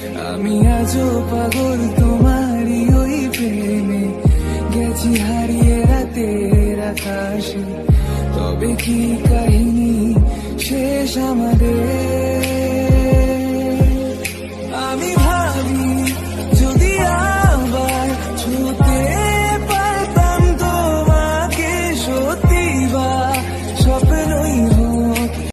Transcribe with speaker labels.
Speaker 1: আমি আজও পাগল তোমারই ওই প্রেমে, গেছি হারিয়ে রাতের আকাশে। তবে কি কাহিনী শেষ আমাদের?